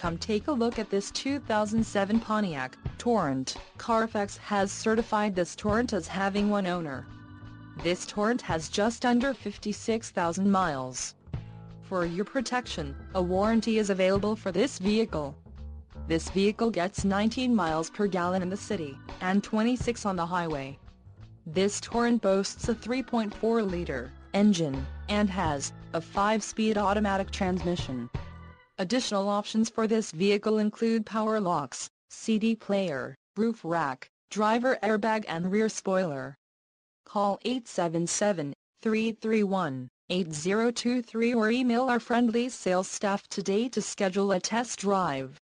Come take a look at this 2007 Pontiac Torrent. Carfax has certified this Torrent as having one owner. This Torrent has just under 56,000 miles. For your protection, a warranty is available for this vehicle. This vehicle gets 19 miles per gallon in the city, and 26 on the highway. This Torrent boasts a 3.4-liter engine, and has a 5-speed automatic transmission. Additional options for this vehicle include power locks, CD player, roof rack, driver airbag and rear spoiler. Call 877-331-8023 or email our friendly sales staff today to schedule a test drive.